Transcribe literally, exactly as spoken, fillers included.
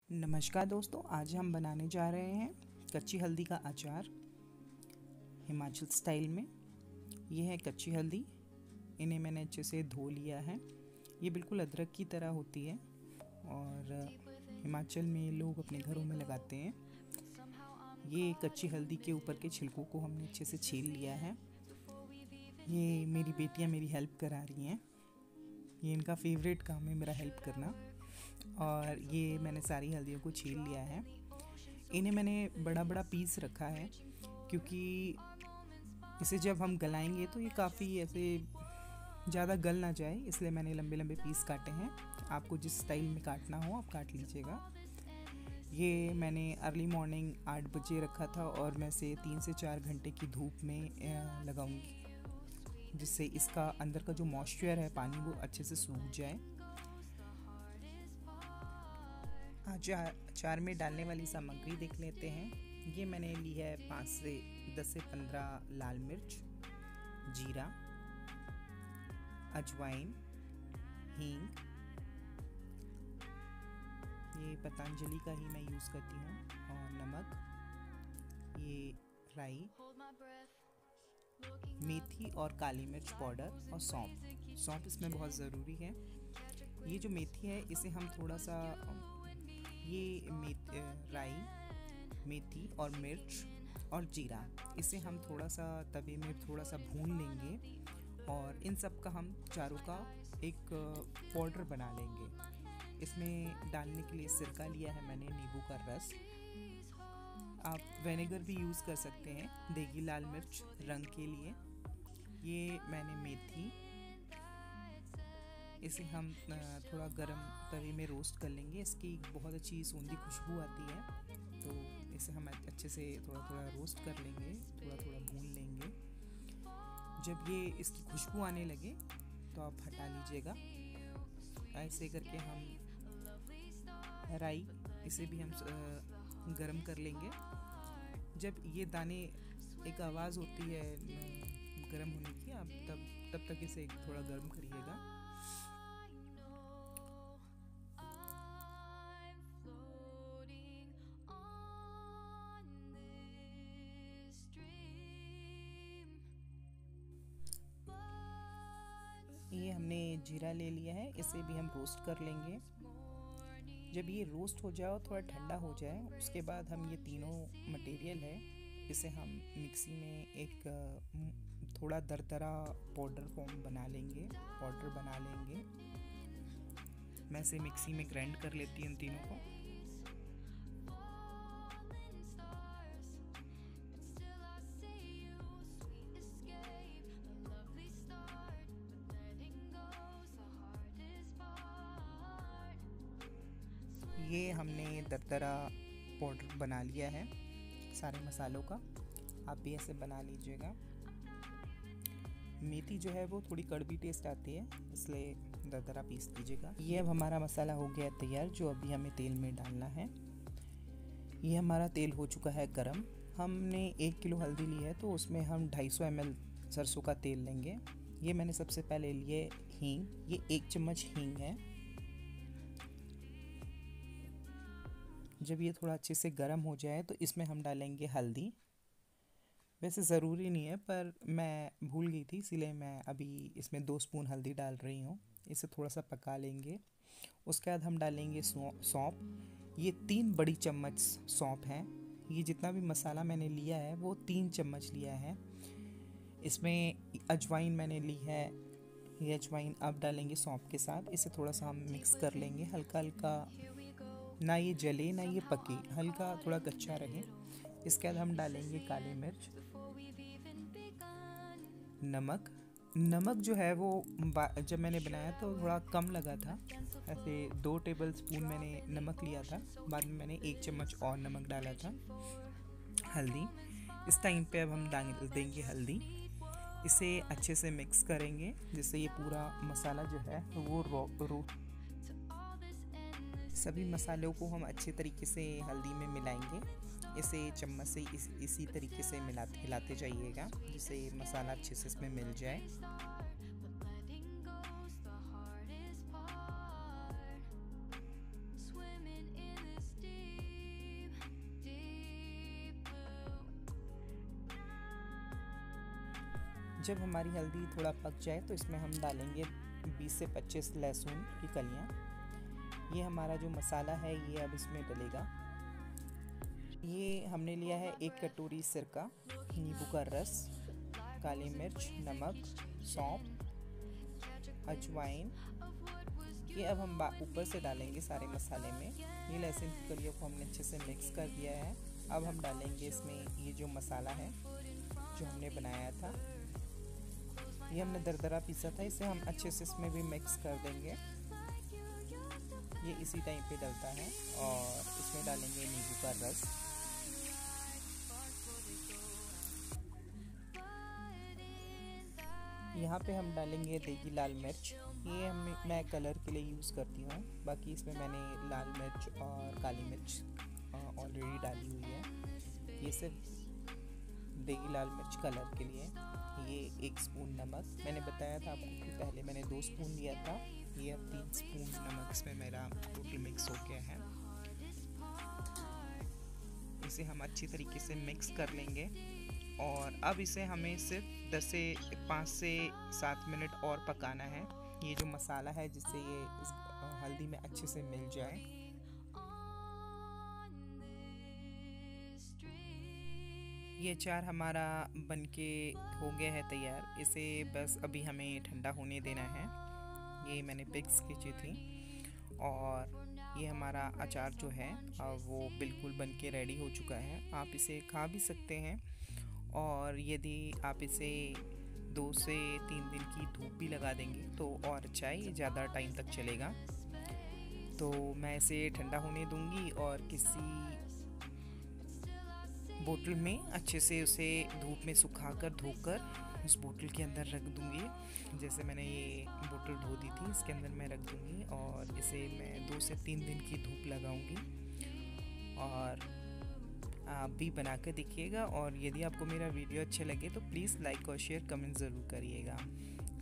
नमस्कार दोस्तों, आज हम बनाने जा रहे हैं कच्ची हल्दी का अचार हिमाचल स्टाइल में। ये है कच्ची हल्दी, इन्हें मैंने अच्छे से धो लिया है। ये बिल्कुल अदरक की तरह होती है और हिमाचल में लोग अपने घरों में लगाते हैं। ये कच्ची हल्दी के ऊपर के छिलकों को हमने अच्छे से छील लिया है। ये मेरी बेटियां मेरी हेल्प करा रही हैं। ये इनका फेवरेट काम है मेरा हेल्प करना। और ये मैंने सारी हल्दियों को छील लिया है। इन्हें मैंने बड़ा बड़ा पीस रखा है क्योंकि इसे जब हम गलाएंगे तो ये काफ़ी ऐसे ज़्यादा गल ना जाए, इसलिए मैंने लंबे लंबे पीस काटे हैं। आपको जिस स्टाइल में काटना हो आप काट लीजिएगा। ये मैंने अर्ली मॉर्निंग आठ बजे रखा था और मैं इसे तीन से चार घंटे की धूप में लगाऊंगी, जिससे इसका अंदर का जो मॉइस्चर है पानी वो अच्छे से सूख जाए। अचार अचार में डालने वाली सामग्री देख लेते हैं। ये मैंने ली है पाँच से दस से पंद्रह लाल मिर्च, जीरा, अजवाइन, हींग, ये पतंजलि का ही मैं यूज़ करती हूँ, और नमक, ये राई, मेथी और काली मिर्च पाउडर और सौंफ। सौंफ इसमें बहुत ज़रूरी है। ये जो मेथी है इसे हम थोड़ा सा, ये मेथ राई, मेथी और मिर्च और जीरा, इसे हम थोड़ा सा तवे में थोड़ा सा भून लेंगे और इन सब का हम चारों का एक पाउडर बना लेंगे। इसमें डालने के लिए सिरका लिया है मैंने, नींबू का रस। आप विनेगर भी यूज़ कर सकते हैं, देगी लाल मिर्च रंग के लिए। ये मैंने मेथी, इसे हम थोड़ा गरम तवे में रोस्ट कर लेंगे। इसकी बहुत अच्छी सूंधी खुशबू आती है, तो इसे हम अच्छे से थोड़ा थोड़ा रोस्ट कर लेंगे, थोड़ा थोड़ा भून लेंगे। जब ये इसकी खुशबू आने लगे तो आप हटा लीजिएगा। ऐसे करके हम राई, इसे भी हम गरम कर लेंगे। जब ये दाने, एक आवाज़ होती है गरम होने की, आप तब तब तक इसे थोड़ा गर्म करिएगा। ये हमने जीरा ले लिया है, इसे भी हम रोस्ट कर लेंगे। जब ये रोस्ट हो जाए और थोड़ा ठंडा हो जाए, उसके बाद हम ये तीनों मटेरियल है, इसे हम मिक्सी में एक थोड़ा दरदरा पाउडर फॉर्म बना लेंगे पाउडर बना लेंगे। मैं इसे मिक्सी में ग्राइंड कर लेती हूँ इन तीनों को। ये हमने दरदरा पाउडर बना लिया है सारे मसालों का। आप भी ऐसे बना लीजिएगा। मेथी जो है वो थोड़ी कड़वी टेस्ट आती है, इसलिए दरदरा पीस लीजिएगा। ये अब हमारा मसाला हो गया तैयार, जो अभी हमें तेल में डालना है। ये हमारा तेल हो चुका है गरम। हमने एक किलो हल्दी ली है तो उसमें हम दो सौ पचास एम एल सरसों का तेल लेंगे। ये मैंने सबसे पहले लिए हींग, ये एक चम्मच हींग है। जब ये थोड़ा अच्छे से गर्म हो जाए तो इसमें हम डालेंगे हल्दी। वैसे ज़रूरी नहीं है, पर मैं भूल गई थी, इसीलिए मैं अभी इसमें दो स्पून हल्दी डाल रही हूँ। इसे थोड़ा सा पका लेंगे। उसके बाद हम डालेंगे सौंफ। ये तीन बड़ी चम्मच सौंफ हैं। ये जितना भी मसाला मैंने लिया है वो तीन चम्मच लिया है। इसमें अजवाइन मैंने ली है, ये अजवाइन अब डालेंगे सौंफ के साथ। इसे थोड़ा सा हम मिक्स कर लेंगे, हल्का हल्का, ना ये जले ना ये पके, हल्का थोड़ा कच्चा रहे। इसके बाद हम डालेंगे काली मिर्च, नमक। नमक जो है वो जब मैंने बनाया तो थोड़ा कम लगा था, ऐसे दो टेबल स्पून मैंने नमक लिया था, बाद में मैंने एक चम्मच और नमक डाला था। हल्दी, इस टाइम पे अब हम डाल देंगे हल्दी। इसे अच्छे से मिक्स करेंगे जिससे ये पूरा मसाला जो है वो रो रो सभी मसालों को हम अच्छे तरीके से हल्दी में मिलाएंगे। इसे चम्मच से इस, इसी तरीके से मिलाते हिलाते जाइएगा जिससे मसाला अच्छे से इसमें मिल जाए। जब हमारी हल्दी थोड़ा पक जाए तो इसमें हम डालेंगे बीस से पच्चीस लहसुन की कलियाँ। ये हमारा जो मसाला है ये अब इसमें डलेगा। ये हमने लिया है एक कटोरी सिरका, नींबू का रस, काली मिर्च, नमक, सौंफ, अजवाइन। ये अब हम ऊपर से डालेंगे सारे मसाले में। ये लहसुन की कलियों को हमने अच्छे से मिक्स कर दिया है। अब हम डालेंगे इसमें ये जो मसाला है जो हमने बनाया था, ये हमने दरदरा पीसा था, इसे हम अच्छे से इसमें भी मिक्स कर देंगे। ये इसी टाइम पे डलता है और इसमें डालेंगे नींबू का रस। यहाँ पे हम डालेंगे देगी लाल मिर्च। ये हम मैं कलर के लिए यूज़ करती हूँ, बाकी इसमें मैंने लाल मिर्च और काली मिर्च ऑलरेडी डाली हुई है। ये सिर्फ देगी लाल मिर्च कलर के लिए। ये एक स्पून नमक, मैंने बताया था आपको कि पहले मैंने दो स्पून लिया था, ये अब तीन स्पून नमक इसमें मेरा टोटल मिक्स हो गया है। इसे हम अच्छी तरीके से मिक्स कर लेंगे और अब इसे हमें सिर्फ दस से पाँच से सात मिनट और पकाना है, ये जो मसाला है जिससे ये इस हल्दी में अच्छे से मिल जाए। ये अचार हमारा बनके हो गया है तैयार। इसे बस अभी हमें ठंडा होने देना है। ये मैंने पिग्स खींची थी और ये हमारा अचार जो है वो बिल्कुल बनके रेडी हो चुका है। आप इसे खा भी सकते हैं और यदि आप इसे दो से तीन दिन की धूप भी लगा देंगे तो और अच्छा है, ये ज़्यादा टाइम तक चलेगा। तो मैं इसे ठंडा होने दूंगी और किसी बोतल में अच्छे से उसे धूप में सुखाकर धोकर उस बोतल के अंदर रख दूंगी। जैसे मैंने ये बोतल धो दी थी, इसके अंदर मैं रख दूंगी और इसे मैं दो से तीन दिन की धूप लगाऊंगी। और आप भी बना कर देखिएगा और यदि आपको मेरा वीडियो अच्छे लगे तो प्लीज़ लाइक और शेयर कमेंट ज़रूर करिएगा।